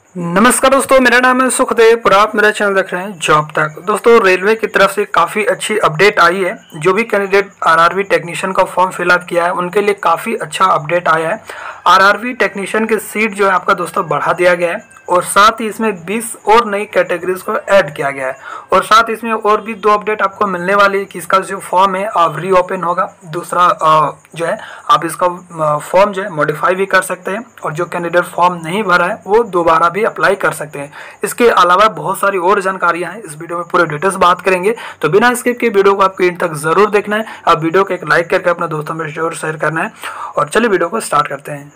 नमस्कार दोस्तों, मेरा नाम है सुखदेव और आप मेरा चैनल देख रहे हैं जॉब तक। दोस्तों, रेलवे की तरफ से काफ़ी अच्छी अपडेट आई है। जो भी कैंडिडेट आरआरबी टेक्नीशियन का फॉर्म फिलअप किया है उनके लिए काफ़ी अच्छा अपडेट आया है। आरआरबी टेक्नीशियन की सीट जो है आपका दोस्तों बढ़ा दिया गया है और साथ ही इसमें 20 और नई कैटेगरीज को ऐड किया गया है। और साथ ही इसमें और भी 2 अपडेट आपको मिलने वाली है कि इसका जो फॉर्म है अब रीओपन होगा। दूसरा जो है आप इसका फॉर्म जो है मॉडिफाई भी कर सकते हैं और जो कैंडिडेट फॉर्म नहीं भरा है वो दोबारा भी अप्लाई कर सकते हैं। इसके अलावा बहुत सारी और जानकारियां हैं, इस वीडियो में पूरे डिटेल्स बात करेंगे। तो बिना स्किप के वीडियो को आपको एंड तक जरूर देखना है। आप वीडियो को एक लाइक करके अपने दोस्तों में जरूर शेयर करना है। और चलिए वीडियो को स्टार्ट करते हैं।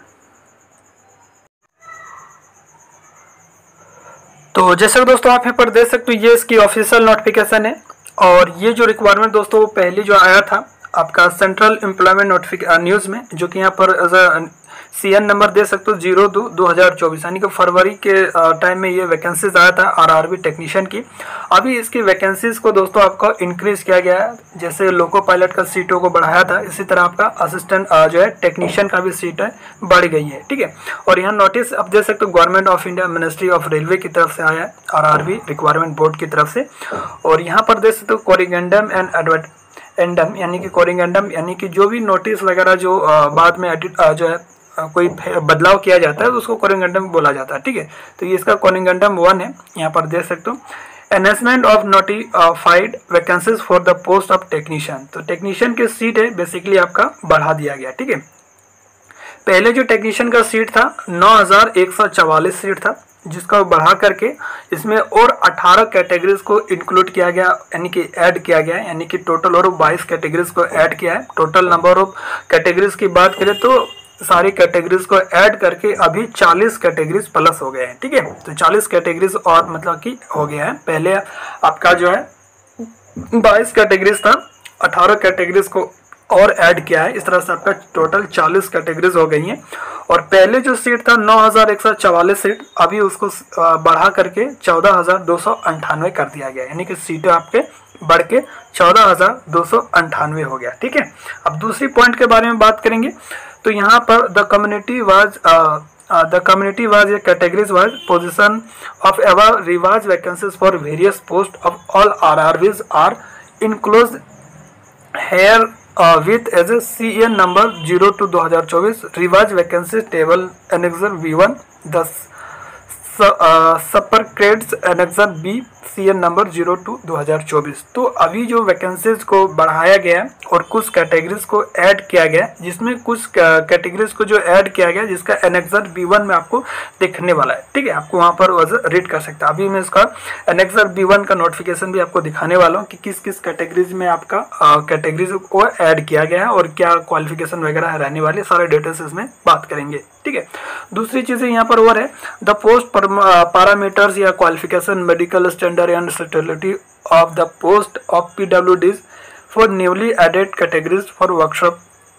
तो जैसे कि दोस्तों आप यहाँ पर देख सकते हो, ये इसकी ऑफिशियल नोटिफिकेशन है। और ये जो रिक्वायरमेंट दोस्तों वो पहले जो आया था आपका सेंट्रल एम्प्लॉयमेंट नोटिफिकेशन न्यूज़ में, जो कि यहाँ पर CN नंबर दे सकते हो 02/2024, यानी कि फरवरी के टाइम में ये वैकेंसीज आया था आरआरबी टेक्नीशियन की। अभी इसकी वैकेंसीज को दोस्तों आपका इंक्रीज किया गया है। जैसे लोको पायलट का सीटों को बढ़ाया था, इसी तरह आपका असिस्टेंट जो है टेक्नीशियन का भी सीट है बढ़ गई है। ठीक है, और यहाँ नोटिस आप देख सकते हो government of India ministry of railway की तरफ से आया है, आरआरबी रिक्वायरमेंट बोर्ड की तरफ से। और यहाँ पर देख सकते हो कोरिगेंडम एंडम यानी कि कोरिगेंडम यानी कि जो भी नोटिस वगैरह जो बाद में एडिट जो है कोई बदलाव किया जाता है तो उसको कोरिगेंडम बोला जाता है। ठीक है, तो ये इसका कोरिगेंडम 1 है। यहाँ पर देख सकते हो enhancement of notified vacancies for the post of technician. तो टेक्नीशियन की सीट है बेसिकली आपका बढ़ा दिया गया। ठीक है, पहले जो टेक्नीशियन का सीट था 9144 सीट था, जिसका बढ़ा करके इसमें और 18 कैटेगरीज को इंक्लूड किया गया, यानी कि ऐड किया गया है। यानी कि टोटल और 22 कैटेगरीज को ऐड किया है। टोटल नंबर ऑफ कैटेगरीज की बात करें तो सारी कैटेगरीज को ऐड करके अभी 40 कैटेगरीज प्लस हो गए हैं। ठीक है, तो 40 कैटेगरीज और मतलब कि हो गया है। पहले आपका जो है 22 कैटेगरीज था, 18 कैटेगरीज को और ऐड किया है। इस तरह से आपका टोटल 40 कैटेगरीज हो गई हैं। और पहले जो सीट था 9144 सीट, अभी उसको बढ़ा करके 14298 कर दिया गया, यानी कि सीटें आपके बढ़ के 14298 हो गया। ठीक है, अब दूसरी पॉइंट के बारे में बात करेंगे। तो यहाँ पर the community wise categories wise position of ever revise vacancies for various post of all RRBs are enclose here with as a CN number 02/2024 revise vacancy table annexure V1 10 supersedes annexure B CN number 02/2024। तो अभी जो vacancies को बढ़ाया गया और कुछ categories को add किया गया, जिसमें कुछ कैटेगरीज को जो ऐड किया गया जिसका एनेक्सर B1 में आपको देखने वाला है। ठीक है, आपको वहाँ पर रीड कर सकते हैं। अभी मैं इसका एनेक्सर B1 का नोटिफिकेशन भी आपको दिखाने वाला हूँ कि किस किस कैटेगरीज में आपका कैटेगरीज को ऐड किया गया है और क्या क्वालिफिकेशन वगैरह रहने वाली, सारे डिटेल्स इसमें बात करेंगे। ठीक है, दूसरी चीज़ें यहाँ पर और है द पोस्ट पैरामीटर्स या qualification medical standard and suitability of the post of PWDs for newly added categories for workshop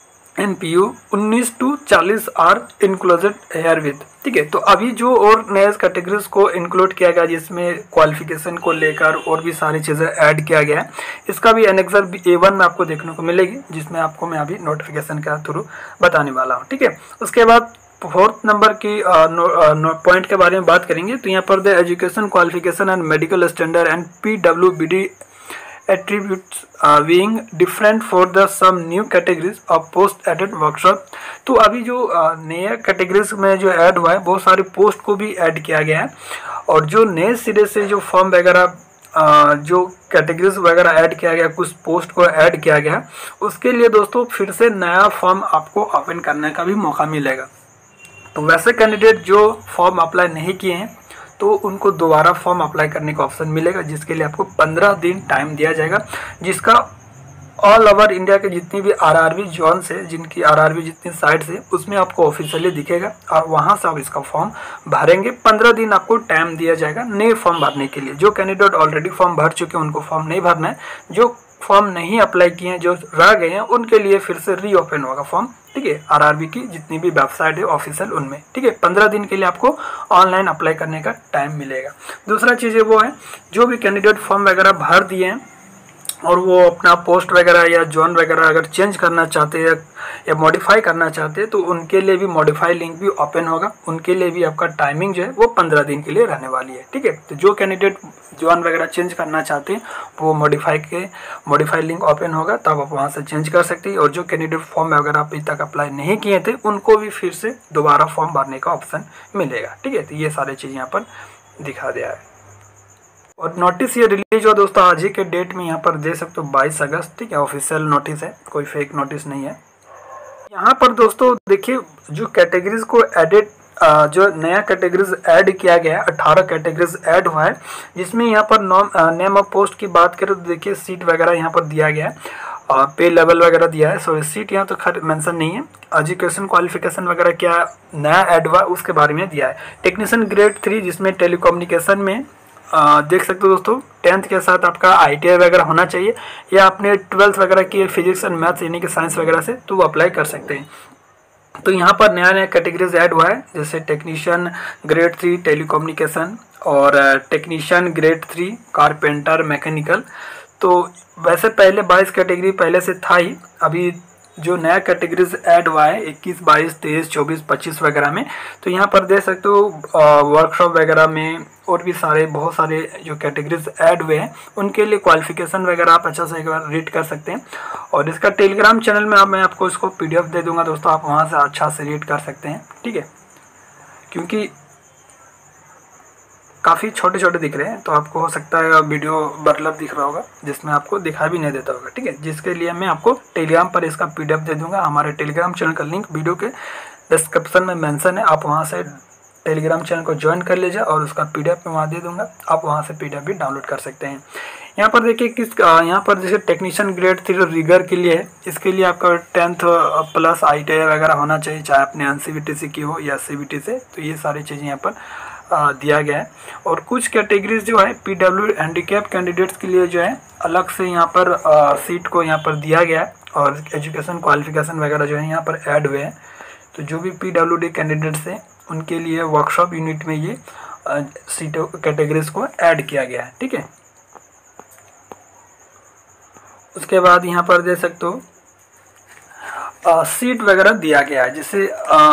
NPU 19 to 40 are included here with. ठीक है, तो अभी जो और नए कैटेगरीज को इंक्लूड किया गया जिसमें क्वालिफिकेशन को लेकर और भी सारी चीज़ें ऐड किया गया है, इसका भी एनेक्सर A1 में आपको देखने को मिलेगी, जिसमें आपको मैं अभी नोटिफिकेशन के थ्रू बताने वाला हूँ। ठीक है, उसके बाद 4th नंबर की पॉइंट के बारे में बात करेंगे। तो यहाँ पर the education qualification and medical standard and PWBD attributes being different for the some new categories of post added workshop। तो अभी जो नए कैटेगरीज में जो ऐड हुआ है बहुत सारे पोस्ट को भी ऐड किया गया है। और जो नए सिरे से जो फॉर्म वगैरह जो कैटेगरीज वगैरह ऐड किया गया, कुछ पोस्ट को ऐड किया गया, उसके लिए दोस्तों फिर से नया फॉर्म आपको ओपन करने का भी मौका मिलेगा। तो वैसे कैंडिडेट जो फॉर्म अप्लाई नहीं किए हैं तो उनको दोबारा फॉर्म अप्लाई करने का ऑप्शन मिलेगा, जिसके लिए आपको 15 दिन टाइम दिया जाएगा, जिसका ऑल ओवर इंडिया के जितनी भी आरआरबी जोन से, जिनकी आरआरबी जितनी साइट्स है उसमें आपको ऑफिशियली दिखेगा और वहां से आप इसका फॉर्म भरेंगे। 15 दिन आपको टाइम दिया जाएगा नए फॉर्म भरने के लिए। जो कैंडिडेट ऑलरेडी फॉर्म भर चुके हैं उनको फॉर्म नहीं भरना है, जो फॉर्म नहीं अप्लाई किए हैं, जो रह गए हैं, उनके लिए फिर से रीओपन होगा फॉर्म। ठीक है, आरआरबी की जितनी भी वेबसाइट है ऑफिशियल उनमें। ठीक है, 15 दिन के लिए आपको ऑनलाइन अप्लाई करने का टाइम मिलेगा। दूसरा चीज़ वो है जो भी कैंडिडेट फॉर्म वगैरह भर दिए हैं और वो अपना पोस्ट वगैरह या जोन वगैरह अगर चेंज करना चाहते हैं या मॉडिफाई करना चाहते हैं तो उनके लिए भी मॉडिफाई लिंक भी ओपन होगा। उनके लिए भी आपका टाइमिंग जो है वो 15 दिन के लिए रहने वाली है। ठीक है, तो जो कैंडिडेट जोन वगैरह चेंज करना चाहते हैं वो मॉडिफाई लिंक ओपन होगा, तब आप वहाँ से चेंज कर सकते हैं। और जो कैंडिडेट फॉर्म वगैरह अभी तक अप्लाई नहीं किए थे उनको भी फिर से दोबारा फॉर्म भरने का ऑप्शन मिलेगा। ठीक है, तो ये सारी चीज़ यहाँ पर दिखा दिया है। और नोटिस ये रिलीज हुआ दोस्तों आज ही के डेट में, यहाँ पर दे सकते हो 22 अगस्त। ठीक है, ऑफिशियल नोटिस है, कोई फेक नोटिस नहीं है। यहाँ पर दोस्तों देखिए जो कैटेगरीज को एडिट जो नया कैटेगरीज ऐड किया गया है, 18 कैटेगरीज ऐड हुआ है, जिसमें यहाँ पर नेम ऑफ पोस्ट की बात करें तो देखिए सीट वगैरह यहाँ पर दिया गया है और पे लेवल वगैरह दिया है। सो सीट यहाँ तो खैर मेंशन नहीं है। एजुकेशन क्वालिफिकेशन वगैरह क्या नया ऐड हुआ उसके बारे में दिया है। टेक्नीशियन ग्रेड 3 जिसमें टेलीकम्युनिकेशन में देख सकते हो दोस्तों 10th के साथ आपका ITI वगैरह होना चाहिए, या आपने 12th वगैरह की फिजिक्स एंड मैथ्स यानी कि साइंस वगैरह से तो वो अप्लाई कर सकते हैं। तो यहाँ पर नया नया कैटेगरीज ऐड हुआ है, जैसे टेक्नीशियन ग्रेड 3 टेलीकम्युनिकेशन और टेक्नीशियन ग्रेड 3 कारपेंटर मैकेनिकल। तो वैसे पहले 22 कैटेगरी पहले से था ही, अभी जो नया कैटेगरीज ऐड हुआ है 21, 22, 23, 24, 25 वगैरह में, तो यहाँ पर देख सकते हो वर्कशॉप वगैरह में और भी बहुत सारे जो कैटेगरीज ऐड हुए हैं उनके लिए क्वालिफिकेशन वगैरह आप अच्छा से एक बार रीड कर सकते हैं। और इसका टेलीग्राम चैनल में मैं आपको इसको PDF दे दूंगा दोस्तों, आप वहाँ से अच्छा से रीड कर सकते हैं। ठीक है, क्योंकि काफ़ी छोटे छोटे दिख रहे हैं तो आपको हो सकता है वीडियो बर्लर दिख रहा होगा जिसमें आपको दिखा भी नहीं देता होगा। ठीक है, जिसके लिए मैं आपको टेलीग्राम पर इसका PDF दे दूंगा। हमारे टेलीग्राम चैनल का लिंक वीडियो के डिस्क्रिप्शन में मेंशन है, आप वहां से टेलीग्राम चैनल को ज्वाइन कर लीजिए और उसका PDF मैं वहाँ दे दूंगा, आप वहाँ से PDF भी डाउनलोड कर सकते हैं। यहाँ पर देखिए यहाँ पर जैसे टेक्नीशियन ग्रेड 3 रिगर के लिए है, इसके लिए आपका 10th प्लस ITI वगैरह होना चाहिए, चाहे आपने NCVT से की हो या CVT से। तो ये सारी चीज़ें यहाँ पर दिया गया है। और कुछ कैटेगरीज जो है PW हैंडीकैप कैंडिडेट्स के लिए जो है अलग से यहाँ पर सीट को यहाँ पर दिया गया है, और एजुकेशन क्वालिफिकेशन वगैरह जो है यहाँ पर ऐड हुए हैं। तो जो भी PWD कैंडिडेट्स हैं उनके लिए वर्कशॉप यूनिट में ये सीटों कैटेगरीज को ऐड किया गया है। ठीक है, उसके बाद यहाँ पर देख सकते हो सीट वगैरह दिया गया है, जैसे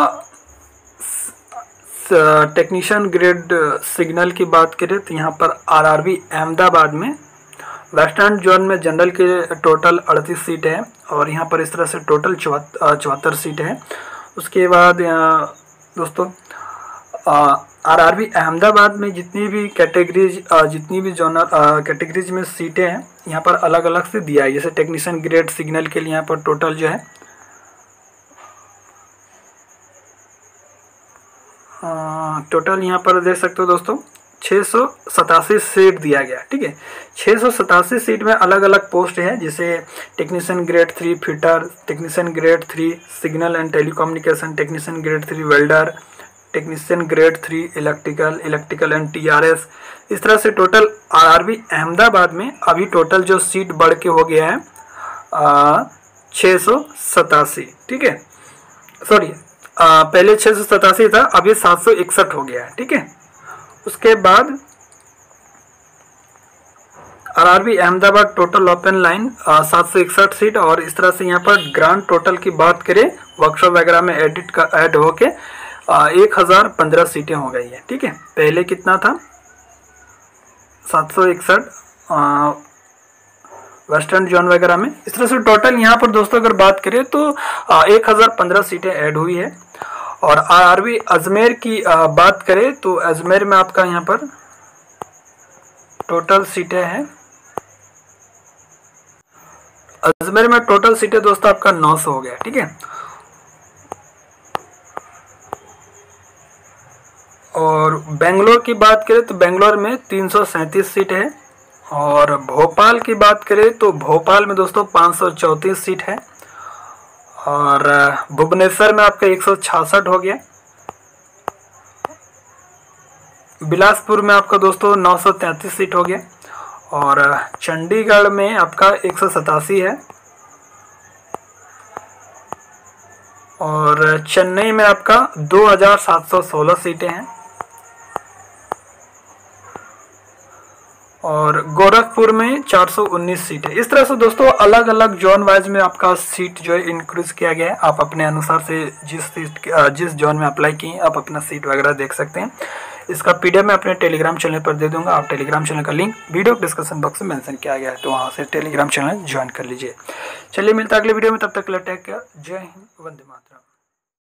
टेक्नीशियन ग्रेड सिग्नल की बात करें तो यहाँ पर RRB अहमदाबाद में वेस्टर्न जोन में जनरल के टोटल 38 सीट है, और यहाँ पर इस तरह से टोटल 74 सीट है। उसके बाद दोस्तों RRB अहमदाबाद में जितनी भी जोनल कैटेगरीज में सीटें हैं यहाँ पर अलग अलग से दिया है। जैसे टेक्नीशियन ग्रेड सिग्नल के लिए यहाँ पर टोटल जो है टोटल यहाँ पर देख सकते हो दोस्तों 687 सीट दिया गया। ठीक है, 687 सीट में अलग अलग पोस्ट है, जैसे technician grade 3 fitter, technician grade 3 signal and telecommunication, technician grade 3 welder, technician grade 3 electrical and TRS। इस तरह से टोटल RRB अहमदाबाद में अभी टोटल जो सीट बढ़ के हो गया है 687। ठीक है, सॉरी पहले 687 था, अभी 761 हो गया है। ठीक है, उसके बाद RRB Ahmedabad total open line 761 seat. और इस तरह से यहाँ पर ग्रांड टोटल की बात करें वर्कशॉप वगैरह में ऐड होके 1015 सीटें हो गई है। ठीक है, पहले कितना था 761 वेस्टर्न जोन वगैरह में। इस तरह से टोटल यहाँ पर दोस्तों अगर बात करें तो 1015 सीटें ऐड हुई है। और RRB अजमेर की बात करें तो अजमेर में आपका यहाँ पर टोटल सीटें हैं, अजमेर में टोटल सीटें दोस्तों आपका 900 हो गया। ठीक है, और बेंगलोर की बात करें तो बेंगलोर में 337 सीट है। और भोपाल की बात करें तो भोपाल में दोस्तों 534 सीट है। और भुवनेश्वर में आपका 166 हो गया। बिलासपुर में आपका दोस्तों 933 सीट हो गया। और चंडीगढ़ में आपका 187 है। और चेन्नई में आपका 2716 सीटें हैं। और गोरखपुर में 419 सीट है। इस तरह से दोस्तों अलग अलग जोन वाइज में आपका सीट जो है इंक्रीज किया गया है। आप अपने अनुसार से जिस जोन में अप्लाई किए आप अपना सीट वगैरह देख सकते हैं। इसका पीडीएफ मैं अपने टेलीग्राम चैनल पर दे दूंगा। आप टेलीग्राम चैनल का लिंक वीडियो डिस्क्रिप्शन बॉक्स में मेंशन किया गया है, तो वहाँ से टेलीग्राम चैनल ज्वाइन कर लीजिए। चलिए मिलता है अगले वीडियो में, तब तक के लिए टेक केयर। जय हिंद, वंदे मातरम।